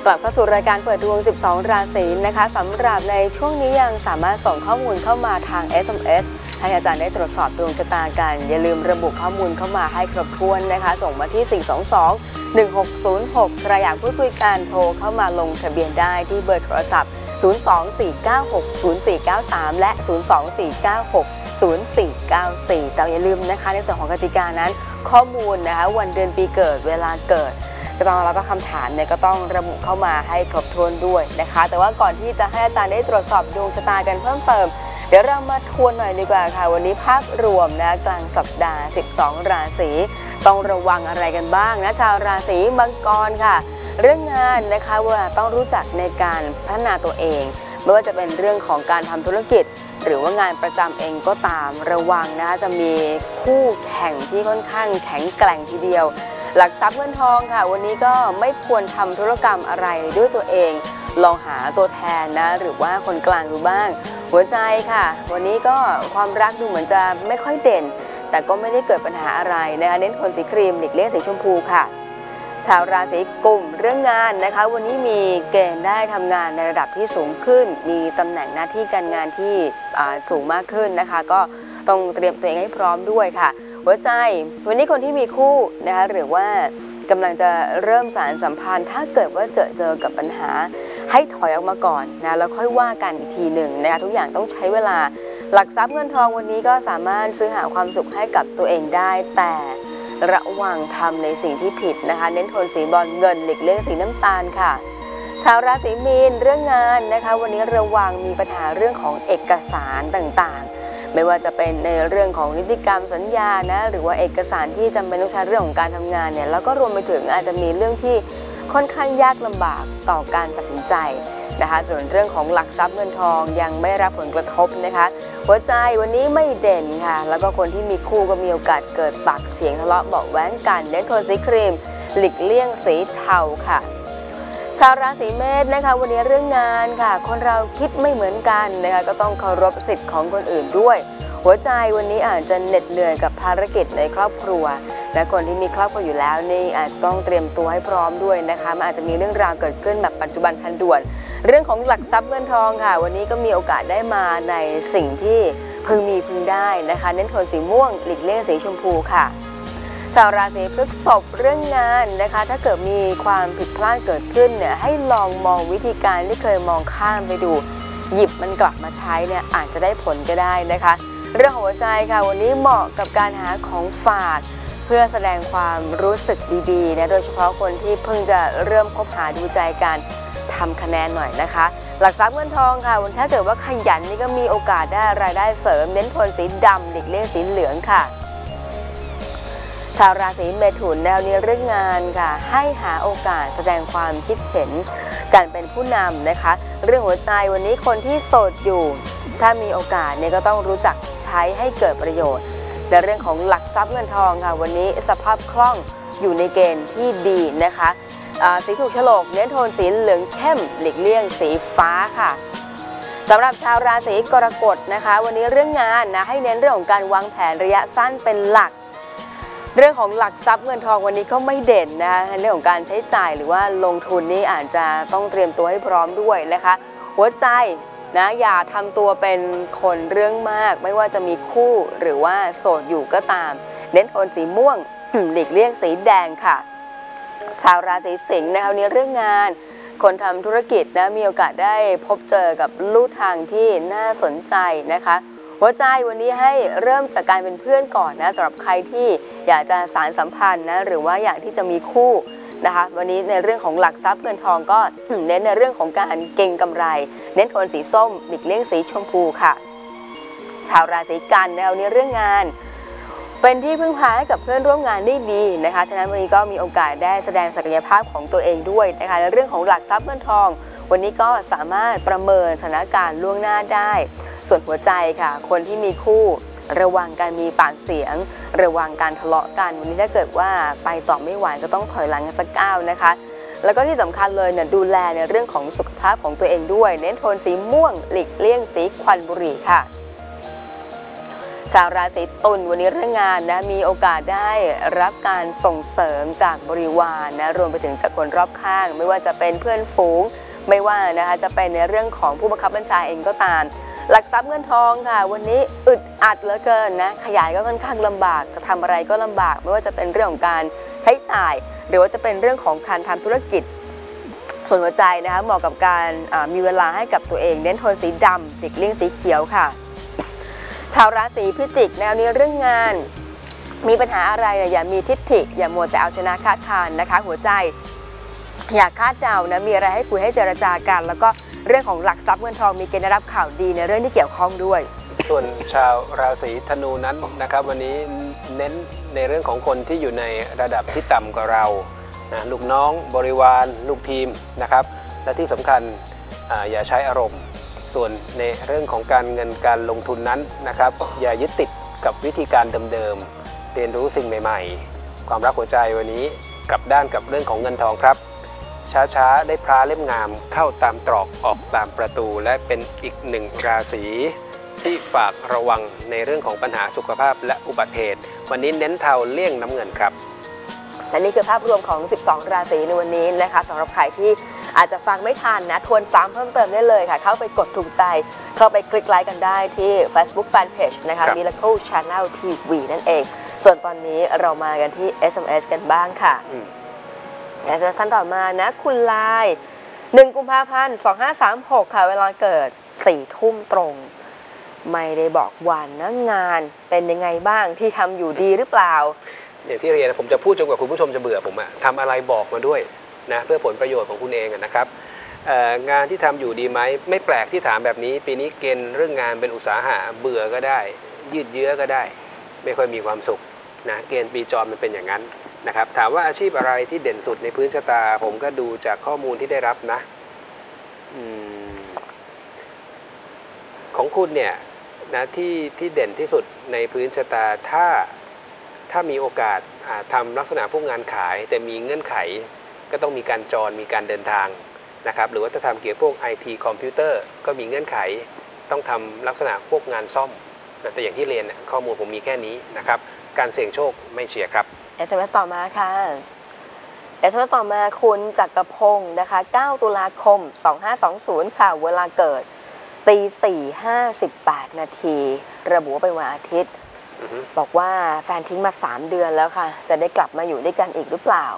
ลับเข้าสู่รายการเปิดดวง 12 ราศีนะคะสำหรับในช่วงนี้ยังสามารถส่งข้อมูลเข้ามาทาง SMS ให้อาจารย์ได้ตรวจสอบดวงชะตากันอย่าลืมระบุข้อมูลเข้ามาให้ครบถ้วนนะคะส่งมาที่ 422-1606 ใครอยากพูดคุยกันโทรเข้ามาลงทะเบียนได้ที่เบอร์โทรศัพท์ 024960493 และ 024960494 แต่อย่าลืมนะคะในส่วนของกติกานั้นข้อมูลนะคะวันเดือนปีเกิดเวลาเกิดแล้วก็คำถามเนี่ยก็ต้องระบุเข้ามาให้ครบถ้วนด้วยนะคะแต่ว่าก่อนที่จะให้อาจารย์ได้ตรวจสอบดวงชะตากันเพิ่มเติมเดี๋ยวเรามาทวนหน่อยดีกว่าค่ะวันนี้ภาพรวมนะกลางสัปดาห์12 ราศีต้องระวังอะไรกันบ้างนะชาวราศีมังกรค่ะเรื่องงานนะคะว่าต้องรู้จักในการพัฒนาตัวเองไม่ว่าจะเป็นเรื่องของการทำธุรกิจหรือว่างานประจำเองก็ตามระวังนะคะจะมีคู่แข่งที่ค่อนข้างแข็งแกร่งทีเดียวหลักทรัพย์เงินทองค่ะวันนี้ก็ไม่ควรทำธุรกรรมอะไรด้วยตัวเองลองหาตัวแทนนะหรือว่าคนกลางดูบ้างหัวใจค่ะวันนี้ก็ความรักดูเหมือนจะไม่ค่อยเด่นแต่ก็ไม่ได้เกิดปัญหาอะไรนะคะเน้นโทนสีครีมหลีกเลี่ยงสีชมพูค่ะชาวราศีกุมเรื่องงานนะคะวันนี้มีเกณฑ์ได้ทำงานในระดับที่สูงขึ้นมีตำแหน่งหน้าที่การงานที่สูงมากขึ้นนะคะก็ต้องเตรียมตัวเองให้พร้อมด้วยค่ะหัวใจวันนี้คนที่มีคู่นะคะหรือว่ากำลังจะเริ่มสานสัมพันธ์ถ้าเกิดว่าเจอกับปัญหาให้ถอยออกมาก่อนนะแล้วค่อยว่ากันอีกทีหนึ่งนะคะทุกอย่างต้องใช้เวลาหลักทรัพย์เงินทองวันนี้ก็สามารถซื้อหาความสุขให้กับตัวเองได้แต่ระวังทำในสิ่งที่ผิดนะคะเน้นโทนสีบอลเงินหลีกเลี่ยงสีน้ำตาลค่ะชาวราศีมีนเรื่องงานนะคะวันนี้ระวังมีปัญหาเรื่องของเอกสารต่างๆไม่ว่าจะเป็นในเรื่องของนิติกรรมสัญญานะหรือว่าเอกสารที่จำเป็นต้องใช้เรื่องของการทำงานเนี่ยแล้วก็รวมไปถึงอาจจะมีเรื่องที่ค่อนข้างยากลำบากต่อการตัดสินใจนะคะส่วนเรื่องของหลักทรัพย์เงินทองยังไม่รับผลกระทบนะคะหัวใจวันนี้ไม่เด่นค่ะแล้วก็คนที่มีคู่ก็มีโอกาสเกิดปากเสียงทะเลาะเบาะแว้งกันเน้นโทนสีครีมหลีกเลี่ยงสีเทาค่ะชาวราศีเมษนะคะวันนี้เรื่องงานค่ะคนเราคิดไม่เหมือนกันนะคะก็ต้องเคารพสิทธิ์ของคนอื่นด้วยหัวใจวันนี้อาจจะเหน็ดเหนื่อยกับภารกิจในครอบครัวและคนที่มีครอบครัวอยู่แล้วนี่อาจจะต้องเตรียมตัวให้พร้อมด้วยนะคะมันอาจจะมีเรื่องราวเกิดขึ้นแบบปัจจุบันทันด่วนเรื่องของหลักทรัพย์เงินทองค่ะวันนี้ก็มีโอกาสได้มาในสิ่งที่พึงมีพึงได้นะคะเน้นโทนสีม่วงหลีกเลี่ยงสีชมพูค่ะชาวราศีพฤษภเรื่องงานนะคะถ้าเกิดมีความผิดพลาดเกิดขึ้นเนี่ยให้ลองมองวิธีการที่เคยมองข้ามไปดูหยิบมันกลับมาใช้เนี่ยอาจจะได้ผลก็ได้นะคะเรื่องของหัวใจค่ะวันนี้เหมาะกับการหาของฝากเพื่อแสดงความรู้สึกดีๆนะโดยเฉพาะคนที่เพิ่งจะเริ่มคบหาดูใจกันทำคะแนนหน่อยนะคะหลักทรัพย์เงินทองค่ะวันถ้าเกิดว่าขยันนี่ก็มีโอกาสได้รายได้เสริมเน้นโทนสีดำหลีกเลี่ยงสีเหลืองค่ะชาวราศีเมถุนแนวนี้เรื่องงานค่ะให้หาโอกาสแสดงความคิดเห็นการเป็นผู้นำนะคะเรื่องหัวใจวันนี้คนที่โสดอยู่ถ้ามีโอกาสเนี่ยก็ต้องรู้จักใช้ให้เกิดประโยชน์ในเรื่องของหลักทรัพย์เงินทองค่ะวันนี้สภาพคล่องอยู่ในเกณฑ์ที่ดีนะคะสีถูกโฉลกเน้นโทนสีเหลืองเข้มหลีกเลี่ยงสีฟ้าค่ะสำหรับชาวราศีกรกฎนะคะวันนี้เรื่องงานนะให้เน้นเรื่องของการวางแผนระยะสั้นเป็นหลักเรื่องของหลักทรัพย์เงินทองวันนี้ก็ไม่เด่นนะคะเรื่องของการใช้จ่ายหรือว่าลงทุนนี่อาจจะต้องเตรียมตัวให้พร้อมด้วยนะคะหัวใจนะอย่าทำตัวเป็นคนเรื่องมากไม่ว่าจะมีคู่หรือว่าโสดอยู่ก็ตามเน้นโทนสีม่วงหลีกเลี่ยงสีแดงค่ะชาวราศีสิงห์นะคะวันนี้เรื่องงานคนทำธุรกิจนะมีโอกาสได้พบเจอกับลู่ทางที่น่าสนใจนะคะหัวใจวันนี้ให้เริ่มจากการเป็นเพื่อนก่อนนะสำหรับใครที่อยากจะสานสัมพันธ์นะหรือว่าอยากที่จะมีคู่นะคะวันนี้ในเรื่องของหลักทรัพย์เงินทองก็เน้นในเรื่องของการเก็งกำไรเน้นโทนสีส้มหลีกเลี่ยงสีชมพูค่ะชาวราศีกันในวันนี้เรื่องงานเป็นที่พึ่งพาให้กับเพื่อนร่วมงานได้ดีนะคะฉะนั้นวันนี้ก็มีโอกาสได้แสดงศักยภาพของตัวเองด้วยนะคะในเรื่องของหลักทรัพย์เงินทองวันนี้ก็สามารถประเมินสถานการณ์ล่วงหน้าได้ส่วนหัวใจค่ะคนที่มีคู่ระวังการมีปากเสียงระวังการทะเลาะกันวันนี้ถ้าเกิดว่าไปต่อไม่ไหวก็ต้องถอยหลังกันสักก้าวนะคะแล้วก็ที่สำคัญเลยเนี่ยดูแลในเรื่องของสุขภาพของตัวเองด้วยเน้นโทนสีม่วงหลีกเลี่ยงสีควันบุหรี่ค่ะชาวราศีตุลวันนี้เรื่องงานนะมีโอกาสได้รับการส่งเสริมจากบริวารนะรวมไปถึงจากคนรอบข้างไม่ว่าจะเป็นเพื่อนฝูงไม่ว่านะคะจะเป็นในเรื่องของผู้บังคับบัญชาเองก็ตามหลักทรัพย์เงินทองค่ะวันนี้อึดอัดเหลือเกินนะขยายก็ค่อนข้างลำบากจะทำอะไรก็ลำบากไม่ว่าจะเป็นเรื่องของการใช้จ่ายหรือว่าจะเป็นเรื่องของการทำธุรกิจส่วนหัวใจนะคะเหมาะกับการมีเวลาให้กับตัวเองเน้นโทนสีดำหลีกเลี่ยงสีเขียวค่ะชาวราศีพิจิกแนวนี้เรื่องงานมีปัญหาอะไรอย่ามีทิฐิอย่ามัวแต่เอาชนะคาดคานนะคะหัวใจอย่าคาดเดานะมีอะไรให้คุยให้เจรจากันแล้วก็เรื่องของหลักทรัพย์เงินทองมีเกณฑ์ได้รับข่าวดีในเรื่องที่เกี่ยวข้องด้วยส่วนชาวราศีธนูนั้นนะครับวันนี้เน้นในเรื่องของคนที่อยู่ในระดับที่ต่ำกว่าเรานะลูกน้องบริวารลูกทีมนะครับและที่สำคัญอย่าใช้อารมณ์ส่วนในเรื่องของการเงินการลงทุนนั้นนะครับอย่ายึดติดกับวิธีการเดิมๆเรียนรู้สิ่งใหม่ๆความรักหัวใจวันนี้กลับด้านกับเรื่องของเงินทองครับช้าๆได้พระเล่มงามเข้าตามตรอกออกตามประตูและเป็นอีกหนึ่งราศีที่ฝากระวังในเรื่องของปัญหาสุขภาพและอุบัติเหตุวันนี้เน้นเทาเลี่ยงน้ำเงินครับและนี่คือภาพรวมของ12ราศีในวันนี้นะคะสำหรับใครที่อาจจะฟังไม่ทันนะทวนซ้ำเพิ่มเติมได้เลยค่ะเข้าไปกดถูกใจเข้าไปคลิกไลค์กันได้ที่ Facebook Fanpage นะคะ Miracle Channel TV นั่นเองส่วนตอนนี้เรามากันที่ SMS กันบ้างค่ะSMS ท่านต่อมานะคุณลาย1 กุมภาพันธ์ 2536ค่ะเวลาเกิด 4 ทุ่มตรงไม่ได้บอกวันนะงานเป็นยังไงบ้างที่ทำอยู่ดีหรือเปล่าอย่างที่เรียนผมจะพูดจนกว่าคุณผู้ชมจะเบื่อผมทำอะไรบอกมาด้วยนะเพื่อผลประโยชน์ของคุณเองนะครับงานที่ทำอยู่ดีไหมไม่แปลกที่ถามแบบนี้ปีนี้เกณฑ์เรื่องงานเป็นอุตสาหะเบื่อก็ได้ยืดเยื้อก็ได้ไม่ค่อยมีความสุขนะเกณฑ์ปีจรมันเป็นอย่างนั้นนะครับถามว่าอาชีพอะไรที่เด่นสุดในพื้นชะตาผมก็ดูจากข้อมูลที่ได้รับนะของคุณเนี่ยนะที่เด่นที่สุดในพื้นชะตาถ้ามีโอกาสทำลักษณะพวกงานขายแต่มีเงื่อนไขก็ต้องมีการจรมีการเดินทางนะครับหรือว่าถ้าทำเกี่ยวกับพวก IT คอมพิวเตอร์ก็มีเงื่อนไขต้องทำลักษณะพวกงานซ่อมแต่อย่างที่เรียนข้อมูลผมมีแค่นี้นะครับการเสี่ยงโชคไม่เชียร์ครับ SMS ต่อมาค่ะ SMS ต่อมาคุณจักรพงศ์นะคะ9 ตุลาคม 2520ค่ะเวลาเกิด 4:58 นาทีระบุว่าเป็นวันอาทิตย์บอกว่าแฟนทิ้งมา3 เดือนแล้วค่ะจะได้กลับมาอยู่ด้วยกันอีกหรือเปล่า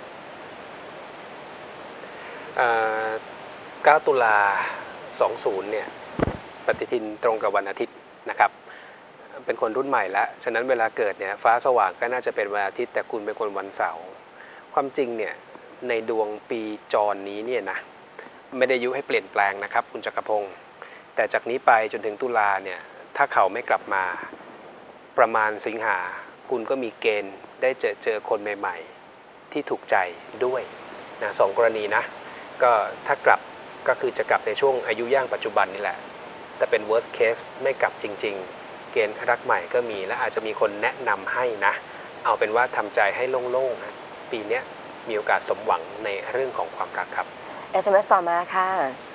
9 ตุลา 20เนี่ยปฏิทินตรงกับวันอาทิตย์นะครับเป็นคนรุ่นใหม่แล้วฉะนั้นเวลาเกิดเนี่ยฟ้าสว่างก็น่าจะเป็นวันอาทิตย์แต่คุณเป็นคนวันเสาร์ความจริงเนี่ยในดวงปีจรนี้เนี่ยนะไม่ได้ยุให้เปลี่ยนแปลงนะครับคุณจักรพงศ์แต่จากนี้ไปจนถึงตุลาเนี่ยถ้าเขาไม่กลับมาประมาณสิงหาคุณก็มีเกณฑ์ได้เจอคนใหม่ๆที่ถูกใจด้วยนะ2 กรณีนะก็ถ้ากลับก็คือจะกลับในช่วงอายุย่างปัจจุบันนี่แหละแต่เป็น worst case ไม่กลับจริงๆเกณฑ์รักใหม่ก็มีและอาจจะมีคนแนะนำให้นะเอาเป็นว่าทำใจให้โล่งๆนะปีนี้มีโอกาสสมหวังในเรื่องของความรักครับ SMS ต่อมาค่ะ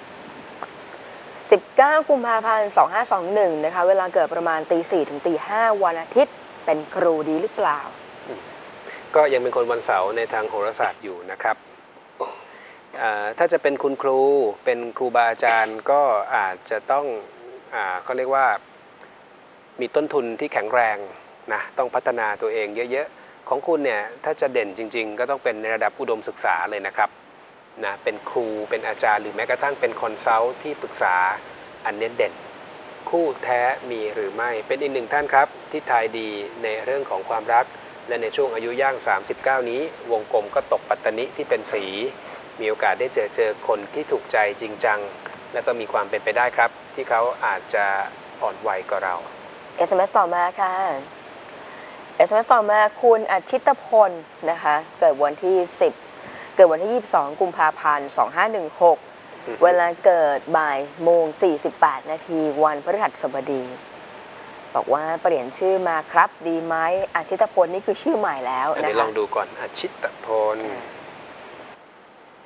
19 กุมภาพันธ์ 2521นะคะเวลาเกิดประมาณ 4:00 ถึง 5:00 วันอาทิตย์เป็นครูดีหรือเปล่าก็ยังเป็นคนวันเสาร์ในทางโหราศาสตร์อยู่นะครับถ้าจะเป็นคุณครูเป็นครูบาอาจารย์ก็อาจจะต้องเขาเรียกว่ามีต้นทุนที่แข็งแรงนะต้องพัฒนาตัวเองเยอะๆของคุณเนี่ยถ้าจะเด่นจริงๆก็ต้องเป็นในระดับอุดมศึกษาเลยนะครับนะเป็นครูเป็นอาจารย์หรือแม้กระทั่งเป็นคอนซัลท์ที่ปรึกษาอันเน้นเด่นคู่แท้มีหรือไม่เป็นอีกหนึ่งท่านครับที่ทายดีในเรื่องของความรักและในช่วงอายุย่าง39นี้วงกลมก็ตกปัตตนิที่เป็นสีมีโอกาสได้เจอคนที่ถูกใจจริงจังและก็มีความเป็นไปได้ครับที่เขาอาจจะอ่อนวัยกว่าเรา SMS ต่อมาค่ะ SMS ต่อมาคุณอาชิตพลนะคะเกิดวันที่22 กุมภาพันธ์ 2516เวลาเกิดบ่ายโมง 48 นาทีวันพฤหัสบดีบอกว่าเปลี่ยนชื่อมาครับดีไหมอาชิตพลนี่คือชื่อใหม่แล้วนะคะลองดูก่อนอาชิตพล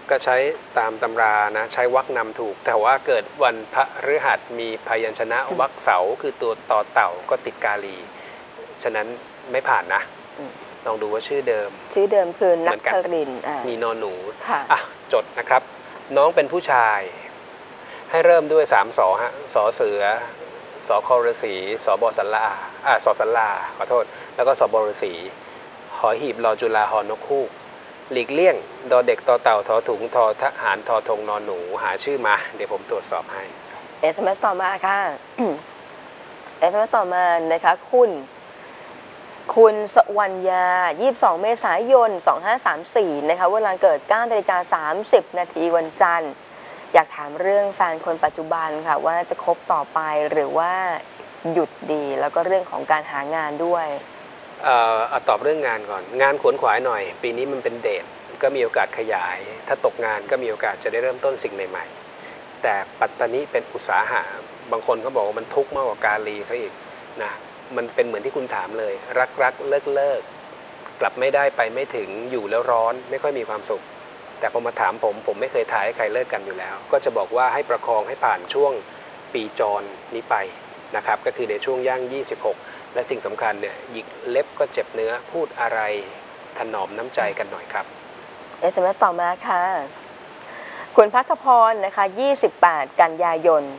ก็ใช้ตามตำรานะใช้วรรคนำถูก แต่ว่าเกิดวันพฤหัสมีพยัญชนะวรรคเสาคือตัวต่อเต่าก็ติดกาลีฉะนั้นไม่ผ่านนะลองดูว่าชื่อเดิมคือนักครินทร์มีนอนหนูอ่ะจดนะครับน้องเป็นผู้ชายให้เริ่มด้วย3 สอฮะสอเสือสอคอฤาษีสอบอสัลลาสอสัลลาขอโทษแล้วก็สอบอฤาษีหอหีบรอจุฬาหอนกฮูกหลีกเลี่ยงดอเด็กตอเต่าทอถุงทอทหารทอธงนอนหนูหาชื่อมาเดี๋ยวผมตรวจสอบให้ SMS ต่อมาค่ะ SMS ต่อมานะคะคุณสวรรยา22 เมษายน 2534นะคะเวลาเกิด 9:30 นาทีวันจันทร์อยากถามเรื่องแฟนคนปัจจุบันค่ะว่าจะคบต่อไปหรือว่าหยุดดีแล้วก็เรื่องของการหางานด้วยเอาตอบเรื่องงานก่อนงานขวนขวายหน่อยปีนี้มันเป็นเดทก็มีโอกาสขยายถ้าตกงานก็มีโอกาสจะได้เริ่มต้นสิ่งใหม่ๆแต่ปัตตานีเป็นอุตสาหะบางคนเขาบอกว่ามันทุกข์มากกว่ากาลีซะอีกนะมันเป็นเหมือนที่คุณถามเลยรักเลิกกลับไม่ได้ไปไม่ถึงอยู่แล้วร้อนไม่ค่อยมีความสุขแต่พอมาถามผมไม่เคยท้ายให้ใครเลิกกันอยู่แล้วก็จะบอกว่าให้ประคองให้ผ่านช่วงปีจรนี้ไปนะครับก็คือในช่วงย่าง26และสิ่งสำคัญเนี่ยหยิกเล็บก็เจ็บเนื้อพูดอะไรถนอมน้ำใจกันหน่อยครับ SMS ต่อมาค่ะคุณภัคพรนะคะ28 กันยายน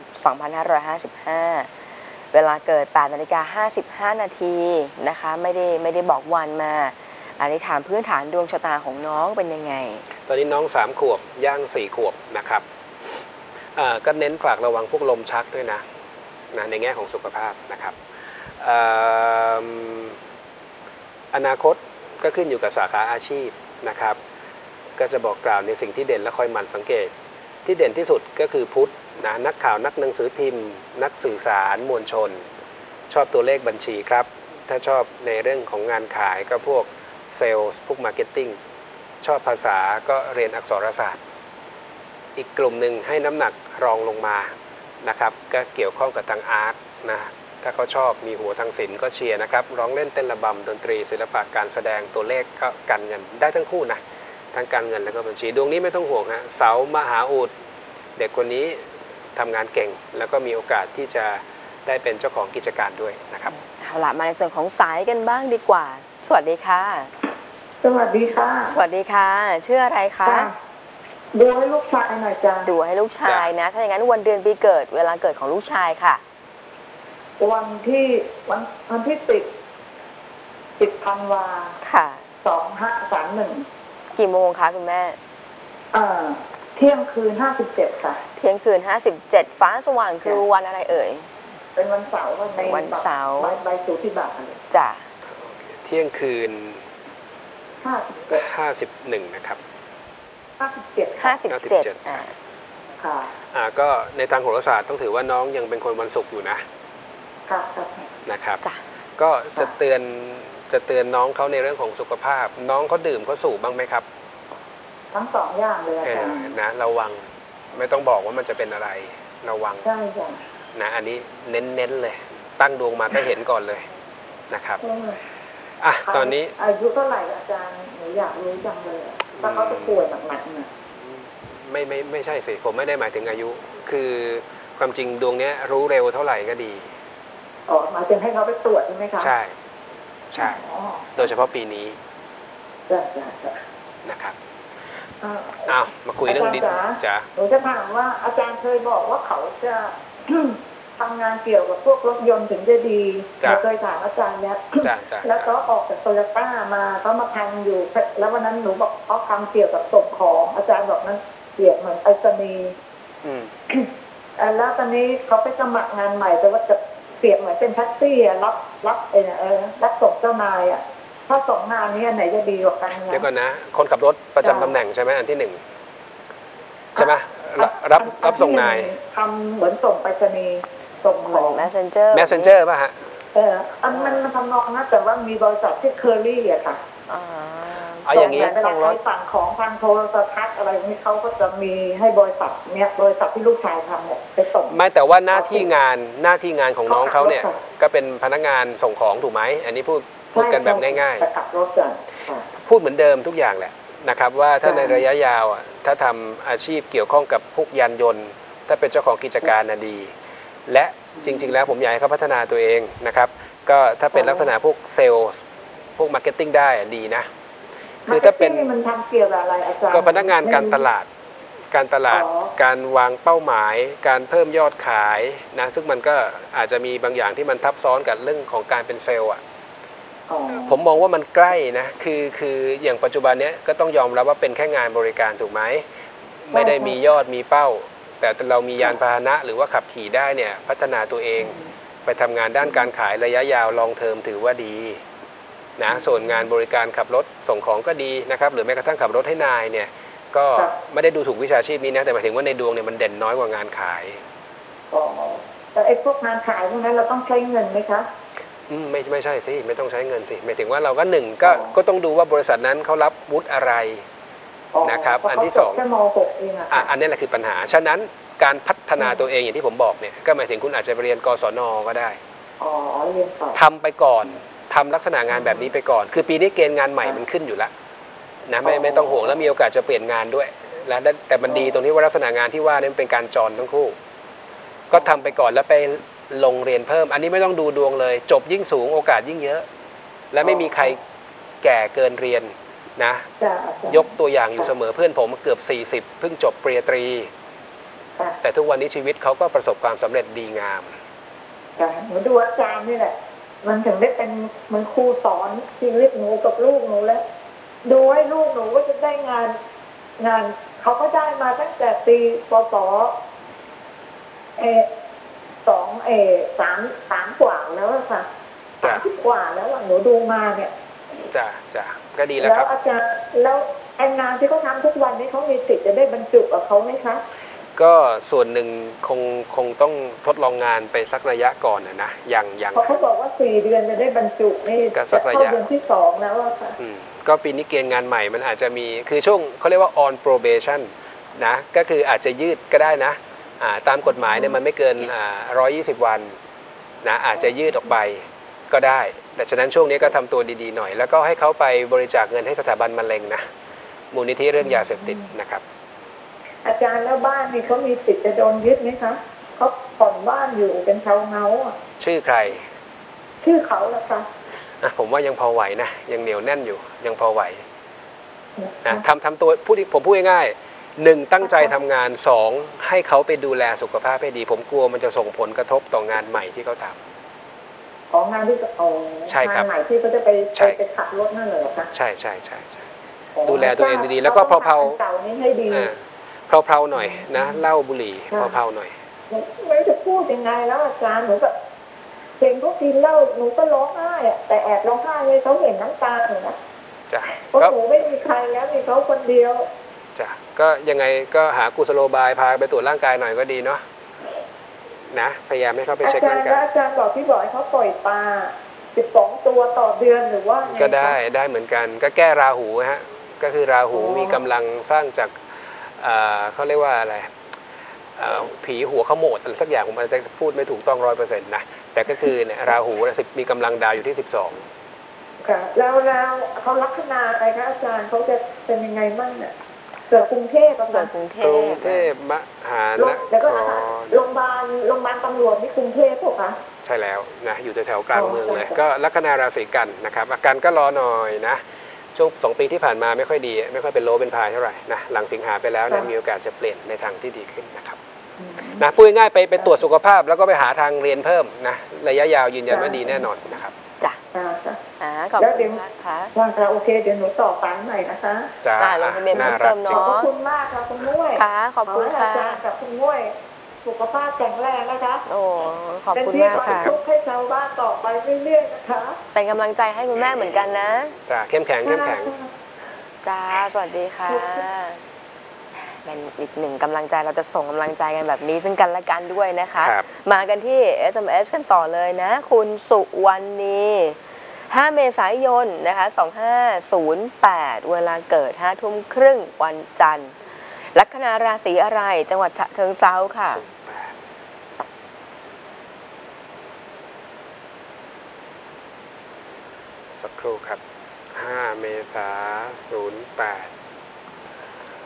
2555เวลาเกิด 8:55 นาทีนะคะไม่ได้บอกวันมาอันนี้ถามพื้นฐานดวงชะตาของน้องเป็นยังไงตอนนี้น้อง3 ขวบย่าง4 ขวบนะครับก็เน้นฝากระวังพวกลมชักด้วยนะในแง่ของสุขภาพนะครับอนาคตก็ขึ้นอยู่กับสาขาอาชีพนะครับก็จะบอกกล่าวในสิ่งที่เด่นและคอยหมั่นสังเกตที่เด่นที่สุดก็คือพุทธนะนักข่าวนักหนังสือพิมพ์นักสื่อสารมวลชนชอบตัวเลขบัญชีครับถ้าชอบในเรื่องของงานขายก็พวกเซลล์พวกมาร์เก็ตติ้งชอบภาษาก็เรียนอักษรศาสตร์อีกกลุ่มหนึ่งให้น้ำหนักรองลงมานะครับก็เกี่ยวข้องกับทางอาร์ตนะถ้าเขาชอบมีหัวทางศิลป์ก็เชียร์นะครับร้องเล่นเต้นระบำดนตรีศิลปะการแสดงตัวเลขก็การเงินได้ทั้งคู่นะทั้งการเงินแล้วก็บัญชีดวงนี้ไม่ต้องห่วงฮะเสามหาอุดเด็กคนนี้ทำงานเก่งแล้วก็มีโอกาสที่จะได้เป็นเจ้าของกิจการด้วยนะครับเอาล่ะมาในส่วนของสายกันบ้างดีกว่าสวัสดีค่ะสวัสดีค่ะสวัสดีค่ะชื่ออะไรคะดูให้ลูกชายหน่อยจ้ะดูให้ลูกชายนะถ้าอย่างนั้นวันเดือนปีเกิดเวลาเกิดของลูกชายค่ะวันที่10 ธันวาค่ะ 2531 กี่โมงคะคุณแม่เที่ยงคืน57ค่ะเที่ยงคืน57ฟ้าสว่างคือวันอะไรเอ่ยเป็นวันเสาร์วันเสาร์ใบสุทธิบัตรจ้ะเที่ยงคืน51นะครับ 57 ค่ะก็ในทางโหราศาสตร์ต้องถือว่าน้องยังเป็นคนวันศุกร์อยู่นะนะครับก็จะเตือนน้องเขาในเรื่องของสุขภาพน้องเขาดื่มเขาสูบบ้างไหมครับทั้ง2 อย่างเลยอาจารย์นะระวังไม่ต้องบอกว่ามันจะเป็นอะไรระวังใช่จ้ะนะอันนี้เน้นเลยตั้งดวงมาก็เห็นก่อนเลยนะครับตอนนี้อายุเท่าไหร่อาจารย์หนูอยากรู้จังเลยถ้าเขาจะป่วยหนักๆเนี่ยไม่ใช่สิผมไม่ได้หมายถึงอายุคือความจริงดวงนี้รู้เร็วเท่าไหร่ก็ดีหมายถึงให้เขาไปตรวจใช่ไหมคะใช่โดยเฉพาะปีนี้นะครับมาคุยเรื่องดิจ้ะหนูจะถามว่าอาจารย์เคยบอกว่าเขาจะทำงานเกี่ยวกับพวกรถยนต์ถึงจะดีหนูเคยถามอาจารย์แล้วก็ออกจากโตโยต้ามาเขามาทำอยู่แล้ววันนั้นหนูบอกเขาทำเกี่ยวกับส่งของอาจารย์บอกนั้นเกี่ยวเหมือนไปรษณีย์แล้วตอนนี้เขาไปสมัครงานใหม่แต่ว่าจะเปรียบเหมือนเป็นแท็กซี่รับส่งเจ้านายถ้า2 งานนี้ไหนจะดีกว่ากันเดี๋ยวก่อนนะคนขับรถประจำตำแหน่งใช่ไหมอันที่1ใช่ไหมรับส่งนายทำเหมือนส่งไปรษณีย์ส่งของ messenger ป่ะฮะอันมันทำนองนะแต่ว่ามีบริษัทที่เคอรี่ค่ะเอาอย่างนี้ส่งรถสั่งของทางโทรทัศน์อะไรนี้เขาก็จะมีให้บริษัทที่ลูกชายทำเนี่ยไปส่งไม่แต่ว่าหน้าที่งานของน้องเขาเนี่ยก็เป็นพนักงานส่งของถูกไหมอันนี้พูดกันแบบง่ายๆพูดเหมือนเดิมทุกอย่างแหละนะครับว่าถ้าในระยะยาวถ้าทำอาชีพเกี่ยวข้องกับพวกยานยนต์ถ้าเป็นเจ้าของกิจการดี และจริงๆแล้วผมอยากให้เขาพัฒนาตัวเองนะครับก็ถ้าเป็นลักษณะพวกเซลล์พวกมาร์เก็ตติ้งได้ดีนะคือถ้าเป็นมันทำเกี่ยวกับอะไรอาจารย์ก็พนักงานการตลาดการวางเป้าหมายการเพิ่มยอดขายนะซึ่งมันก็อาจจะมีบางอย่างที่มันทับซ้อนกับเรื่องของการเป็นเซลล์ผมมองว่ามันใกล้นะคืออย่างปัจจุบันนี้ก็ต้องยอมรับว่าเป็นแค่งานบริการถูกไหมไม่ได้มียอดมีเป้าแต่เรามียานพาหนะหรือว่าขับขี่ได้เนี่ยพัฒนาตัวเองไปทำงานด้านการขายระยะยาวลองเทอมถือว่าดีนะส่วนงานบริการขับรถส่งของก็ดีนะครับหรือแม้กระทั่งขับรถให้นายเนี่ยก็ไม่ได้ดูถูกวิชาชีพนี้นะแต่หมายถึงว่าในดวงเนี่ยมันเด่นน้อยกว่างานขายแต่ไอ้พวกงานขายพวกนั้นเราต้องใช้เงินไหมคะไม่ใช่สิไม่ต้องใช้เงินสิหมายถึงว่าเราก็หนึ่งก็ต้องดูว่าบริษัทนั้นเขารับวุฒิอะไรนะครับอันที่สองอันนี้แหละคือปัญหาฉะนั้นการพัฒนาตัวเองอย่างที่ผมบอกเนี่ยก็หมายถึงคุณอาจจะไปเรียนกศน.ก็ได้เรียนต่อทำไปก่อนทำลักษณะงานแบบนี้ไปก่อนคือปีนี้เกณฑ์งานใหม่มันขึ้นอยู่แล้วนะไม่ต้องห่วงแล้วมีโอกาสจะเปลี่ยนงานด้วยแล้วแต่มันดีตรงที่ว่าลักษณะงานที่ว่านี่เป็นการจรทั้งคู่ก็ทำไปก่อนแล้วไปลงเรียนเพิ่มอันนี้ไม่ต้องดูดวงเลยจบยิ่งสูงโอกาสยิ่งเยอะและไม่มีใครแก่เกินเรียนนะยกตัวอย่างอยู่เสมอเพื่อนผมเกือบ40เพิ่งจบปริญญาตรีแต่ทุกวันนี้ชีวิตเขาก็ประสบความสำเร็จดีงามหนูดูอาจารย์นี่แหละมันถึงได้เป็นเหมือนครูสอนชีวิตหนูกับลูกหนูแล้วดูให้ลูกหนูว่าจะได้งานเขาก็ได้มาตั้งแต่ปีพ.ศ. 3กว่าแล้วค่ะ30 กว่าแล้วหนูดูมาเนี่ยจ้ะก็ดีแล้วครับแล้วอาจารย์แล้วไอ้งานที่เขาทำทุกวันนี้เขามีสิทธิ์จะได้บรรจุกับเขาไหมคะก็ส่วนหนึ่งคงต้องทดลองงานไปสักระยะก่อนนะอย่างเพราะเขาบอกว่า4 เดือนจะได้บรรจุนี่จะเข้าเดือนที่2แล้วค่ะก็ปีนี้เกณฑ์งานใหม่มันอาจจะมีคือช่วงเขาเรียกว่า on probation นะก็คืออาจจะยืดก็ได้นะตามกฎหมายเนี่ยมันไม่เกิน120 วันนะอาจจะยืดออกไปก็ได้แต่ฉะนั้นช่วงนี้ก็ทำตัวดีๆหน่อยแล้วก็ให้เขาไปบริจาคเงินให้สถาบันมะเร็งนะมูลนิธิเรื่องยาเสพติดนะครับอาจารย์แล้วบ้านนี่เขามีสิทธิ์จะโดนยึดไหมคะเขาผ่อนบ้านอยู่เป็นชาวเงาชื่อใครชื่อเขาละคะผมว่ายังพอไหวนะยังเหนียวแน่นอยู่ยังพอไหวนะทำตัวผมพูดง่ายๆ1ตั้งใจทำงาน2ให้เขาไปดูแลสุขภาพให้ดีผมกลัวมันจะส่งผลกระทบต่องานใหม่ที่เขาทำงานที่ใช่ครับงานใหม่ที่เขาจะไปขับรถนั่นเหรอคะใช่ดูแลตัวเองดีๆแล้วก็เพลาๆหน่อยนะเหล้าบุหรี่เพลาๆหน่อยไม่จะพูดยังไงแล้วอาจารย์หนูแบบเห็นเขากินเหล้าหนูก็ร้องไห้แต่แอบร้องไห้เลยเขาเห็นน้ำตาหนูนะจ้ะเพราะหนูไม่มีใครแล้วมีเขาคนเดียวจ้ะก็ยังไงก็หากุศโลบายพาไปตรวจร่างกายหน่อยก็ดีเนาะนะพยายามให้เขาไปเช็คร่างกายอาจารย์บอกพี่บอกให้เขาปล่อยปลา12 ตัวต่อเดือนหรือว่าก็ได้เหมือนกันก็แก้ราหูฮะก็คือราหูมีกำลังสร้างจากเขาเรียกว่าอะไรผีหัวขโมดอะไรสักอย่างผมอาจจะพูดไม่ถูกต้อง100%นะแต่ก็คือเนี่ยราหูมีกำลังดาวอยู่ที่12 ค่ะแล้วเขาลัคนาอะไรคะอาจารย์เขาจะเป็นยังไงบ้างเนี่ยเกิดกรุงเทพกรุงเทพมหานครแล้วก็โรงพยาบาลตำรวจที่กรุงเทพถูกคะใช่แล้วนะอยู่แถวกลางเมืองเลยก็ลัคนาราศีกันนะครับอาการก็รอหน่อยนะช่วง2 ปีที่ผ่านมาไม่ค่อยดีไม่ค่อยเป็นโลเป็นพายเท่าไหร่นะหลังสิงหาไปแล้วเนี่ยมีโอกาสจะเปลี่ยนในทางที่ดีขึ้นนะครับนะพูดง่ายๆไปตรวจสุขภาพแล้วก็ไปหาทางเรียนเพิ่มนะระยะยาวยืนยันว่าดีแน่นอนนะครับจ้ะขอบคุณค่ะโอเคเดี๋ยวหนูต่อสายใหม่นะคะจ้าลงทะเบียนเพิ่มเติมเนาะขอบคุณมากค่ะคุณมุ้ยค่ะขอบคุณค่ะอาจารย์กับคุณมุ้ยสุขภาพแข็งแรงนะคะโอ้ขอบคุณมากค่ะทุกให้ชาวบ้านต่อไปเรื่อยๆนะคะเป็นกำลังใจให้คุณแม่เหมือนกันนะจ้าเข้มแข็งจ้าสวัสดีค่ะเป็นอีกหนึ่งกำลังใจเราจะส่งกำลังใจกันแบบนี้ซึ่งกันและกันด้วยนะคะมากันที่ SMS กันต่อเลยนะคุณสุวรรณี5 เมษายนนะคะ2508เวลาเกิด 5:30 วันจันทร์ลัคนาราศีอะไรจังหวัดฉะเชิงเทราค่ะสักครู่ครับ5 เมษายน08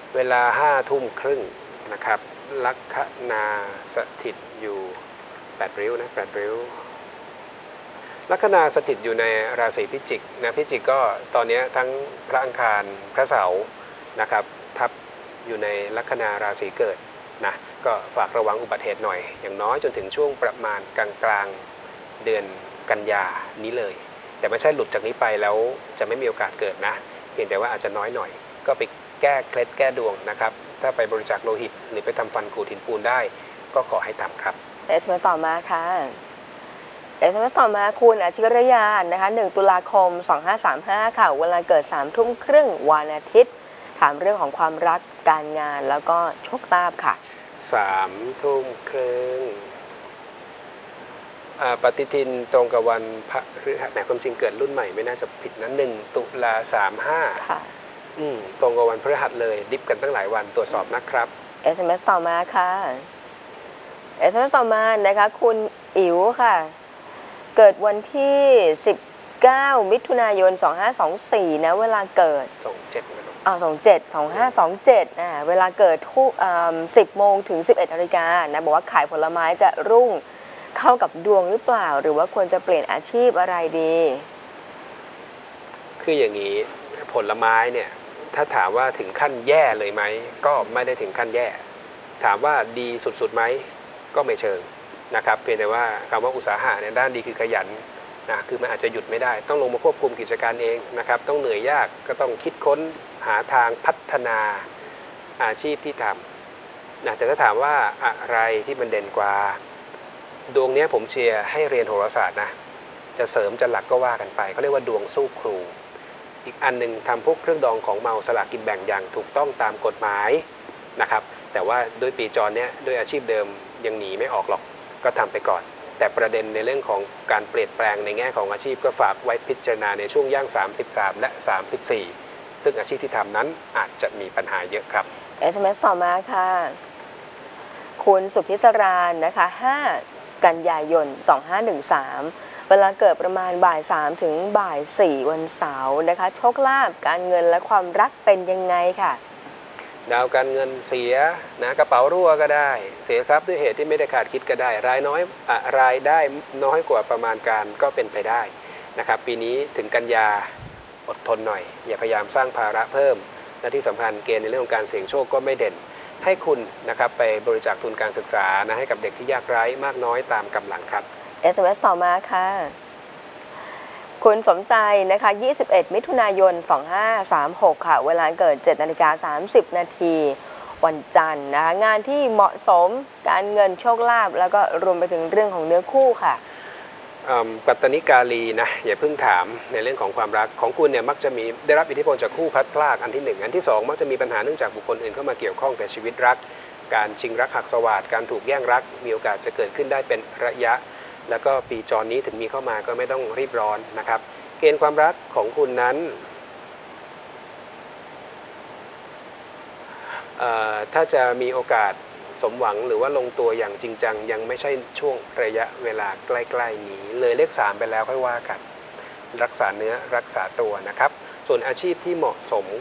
เวลา5 ทุ่มครึ่งนะครับลัคนาสถิตอยู่8 ริ้วนะ8 ริ้วลัคนาสถิตอยู่ในราศีพิจิกนะพิจิกก็ตอนนี้ทั้งพระอังคารพระเสาร์นะครับทับอยู่ในลัคนาราศีเกิดนะก็ฝากระวังอุบัติเหตุหน่อยอย่างน้อยจนถึงช่วงประมาณกลางเดือนกันยานี้เลยแต่ไม่ใช่หลุดจากนี้ไปแล้วจะไม่มีโอกาสเกิดนะเพียงแต่ว่าอาจจะน้อยหน่อยก็ไปแก้เคล็ดแก้ดวงนะครับถ้าไปบริจาคโลหิตหรือไปทำฟันขูดหินปูนได้ก็ขอให้ทำครับ SMS ต่อมาค่ะ SMS ต่อมาคุณอาทิรยานะคะ1 ตุลาคม 2535ค่ะเวลาเกิด3 ทุ่มครึ่งวันอาทิตย์ถามเรื่องของความรักการงานแล้วก็โชคลาภค่ะ 3 ทุ่มครึ่งปฏิทินตรงกับวันพฤหัสแต่ความจริงเกิดรุ่นใหม่ไม่น่าจะผิดนะ1 ตุลา 35 ค่ะตรงกับวันพฤหัสเลยดิฟกันตั้งหลายวันตรวจสอบนะครับ SMS ต่อมาค่ะ SMS ต่อมานะคะคุณอิ๋วค่ะเกิดวันที่19 มิถุนายน 2524นะเวลาเกิด 27นะ 2527เวลาเกิด10 โมงถึง 11 นาฬิกานะบอกว่าขายผลไม้จะรุ่งเข้ากับดวงหรือเปล่าหรือว่าควรจะเปลี่ยนอาชีพอะไรดีคืออย่างนี้ผลไม้เนี่ยถ้าถามว่าถึงขั้นแย่เลยไหมก็ไม่ได้ถึงขั้นแย่ถามว่าดีสุดๆไหมก็ไม่เชิงนะครับเพียงแต่ว่าคำว่าอุตสาหะเนี่ยด้านดีคือขยันนะคือมันอาจจะหยุดไม่ได้ต้องลงมาควบคุมกิจการเองนะครับต้องเหนื่อยยากก็ต้องคิดค้นหาทางพัฒนาอาชีพที่ทำนะแต่ถ้าถามว่าอะไรที่มันเด่นกว่าดวงนี้ผมเชียร์ให้เรียนโหราศาสตร์นะจะเสริมจะหลักก็ว่ากันไปเขาเรียกว่าดวงสู้ครูอีกอันหนึ่งทำพวกเครื่องดองของเมาสลากกินแบ่งอย่างถูกต้องตามกฎหมายนะครับแต่ว่าด้วยปีจรเนี้ยด้วยอาชีพเดิมยังหนีไม่ออกหรอกก็ทำไปก่อนแต่ประเด็นในเรื่องของการเปลี่ยนแปลงในแง่ของอาชีพก็ฝากไว้พิจารณาในช่วงย่าง33และ34ซึ่งอาชีพที่ทำนั้นอาจจะมีปัญหาเยอะครับ SMS ต่อมาค่ะคุณสุพิศรานนะคะ5 กันยายน 2513เวลาเกิดประมาณบ่าย 3 ถึงบ่าย 4 วันเสาร์นะคะโชคลาภการเงินและความรักเป็นยังไงค่ะดาวการเงินเสียนะกระเป๋ารั่วก็ได้เสียทรัพย์ด้วยเหตุที่ไม่ได้คาดคิดก็ได้รายได้น้อยกว่าประมาณการก็เป็นไปได้นะครับปีนี้ถึงกันยาอดทนหน่อยอย่าพยายามสร้างภาระเพิ่มและที่สำคัญเกณฑ์ในเรื่องของการเสี่ยงโชคก็ไม่เด่นให้คุณนะครับไปบริจาคทุนการศึกษานะให้กับเด็กที่ยากไร้มากน้อยตามกำลังครับ SMS ต่อมาค่ะคุณสมใจนะคะ21 มิถุนายน 2536ค่ะเวลาเกิด 7:30 นาทีวันจันทร์นะคะงานที่เหมาะสมการเงินโชคลาภแล้วก็รวมไปถึงเรื่องของเนื้อคู่ค่ะปัตตนิกาลีนะอย่าเพิ่งถามในเรื่องของความรักของคุณเนี่ยมักจะมีได้รับอิทธิพลจากคู่พลัดพรากอันที่1อันที่2มักจะมีปัญหาเนื่องจากบุคคลอื่นเข้ามาเกี่ยวข้องกับชีวิตรักการชิงรักหักสวาทการถูกแย่งรักมีโอกาสจะเกิดขึ้นได้เป็นระยะแล้วก็ปีจรนี้ถึงมีเข้ามาก็ไม่ต้องรีบร้อนนะครับเกณฑ์ความรักของคุณนั้นถ้าจะมีโอกาสสมหวังหรือว่าลงตัวอย่างจริงจังยังไม่ใช่ช่วงระยะเวลาใกล้ๆนี้เลยเลข3ไปแล้วค่อยว่ากันรักษาเนื้อรักษาตัวนะครับส่วนอาชีพที่เหมาะสม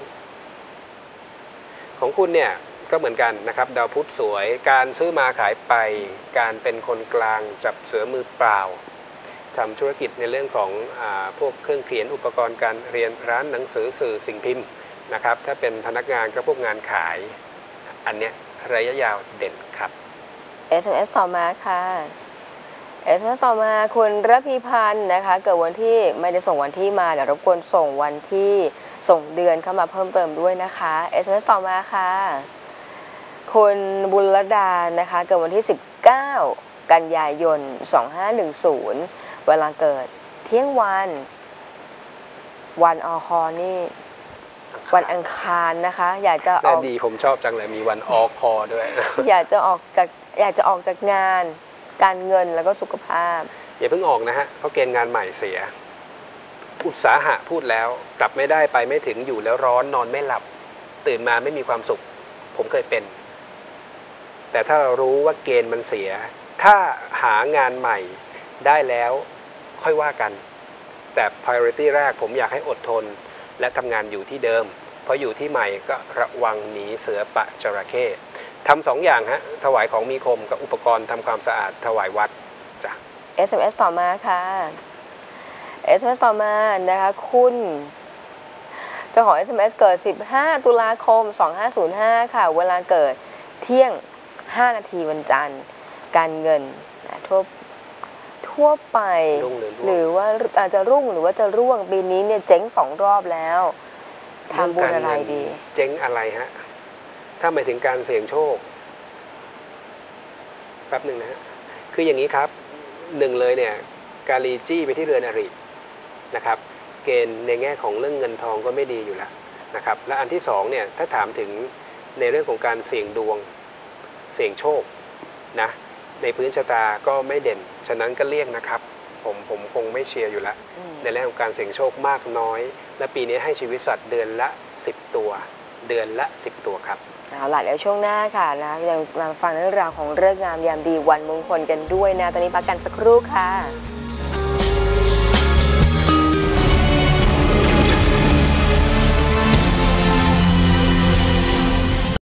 ของคุณเนี่ยก็เหมือนกันนะครับดาวพุธสวยการซื้อมาขายไปการเป็นคนกลางจับเสือมือเปล่าทำธุรกิจในเรื่องของพวกเครื่องเขียนอุปกรณ์การเรียนร้านหนังสือสื่อสิ่งพิมพ์นะครับถ้าเป็นพนักงานก็พวกงานขายอันเนี้ยระยะยาวเด่นครับ SMS ต่อมาค่ะ SMS ต่อมาคุณระพีพันธ์นะคะเกิดวันที่ไม่ได้ส่งวันที่มาเดี๋ยวรบกวนส่งวันที่ส่งเดือนเข้ามาเพิ่มเติมด้วยนะคะ SMS ต่อมาค่ะคุณบุรดานะคะเกิดวันที่19 กันยายน 2510เวลาเกิดเที่ยงวันอคนี่วันอังคารนะคะอยากจะออกดีผมชอบจังเลยมีวันออคอด้วยอยากจะออกจากงานการเงินแล้วก็สุขภาพอย่าเพิ่งออกนะฮะเพราะเกณฑ์งานใหม่เสียอุตสาหะพูดแล้วกลับไม่ได้ไปไม่ถึงอยู่แล้วร้อนนอนไม่หลับตื่นมาไม่มีความสุขผมเคยเป็นแต่ถ้าเรารู้ว่าเกณฑ์มันเสียถ้าหางานใหม่ได้แล้วค่อยว่ากันแต่ priority แรกผมอยากให้อดทนและทำงานอยู่ที่เดิมพออยู่ที่ใหม่ก็ระวังหนีเสือปะจระเข้ทำ2 อย่างฮะถวายของมีคมกับอุปกรณ์ทำความสะอาดถวายวัดจ้ะ SMS ต่อมาค่ะ SMS ต่อมานะคะคุณเจ้าของ SMS เกิด 15 ตุลาคม 2505 ค่ะเวลาเกิดเที่ยง 5 นาทีวันจันทร์การเงินทั่วไปหรือว่าอาจจะรุ่งหรือว่าจะร่วงปีนี้เนี่ยเจ๊ง2 รอบแล้วทำบุญอะไรดีเจ๊งอะไรฮะถ้าหมายถึงการเสี่ยงโชคแป๊บหนึ่งนะฮะคืออย่างนี้ครับ1เลยเนี่ยกาลีจี้ไปที่เรือนอรินะครับเกณฑ์ในแง่ของเรื่องเงินทองก็ไม่ดีอยู่แล้วนะครับและอันที่2เนี่ยถ้าถามถึงในเรื่องของการเสี่ยงดวงเสี่ยงโชคนะในพื้นชะตาก็ไม่เด่นฉะนั้นก็เลี่ยงนะครับผมคงไม่เชียร์อยู่แล้วในเรื่องของการเสี่ยงโชคมากน้อยและปีนี้ให้ชีวิตสัตว์เดือนละ10 ตัวเดือนละ10 ตัวครับเอาล่ะแล้วช่วงหน้าค่ะนะยังมาฟังเรื่องราวของฤกษ์งามยามดีวันมงคลกันด้วยนะตอนนี้พักกันสักครู่ค่ะ